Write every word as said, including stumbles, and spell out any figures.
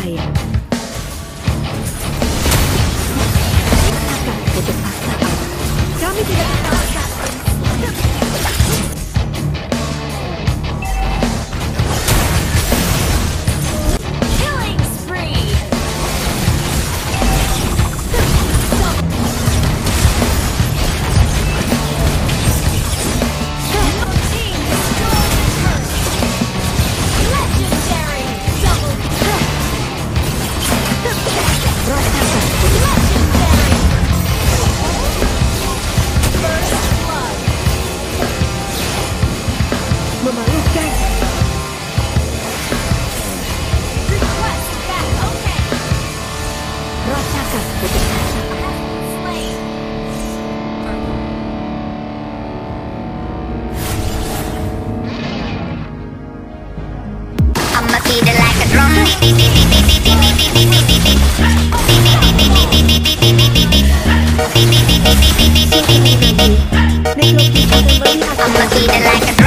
berbahaya. Rasakan putus asa. Kami tidak terkalahkan. Killing spree. Team destroyed the turret. Legendary double kill. Rasakan putus asa. Legendary. First blood. Memalukan. Request back. Okay. Rasakan putus asa. Slain. I'ma beat it like a drum. I'ma beat it like a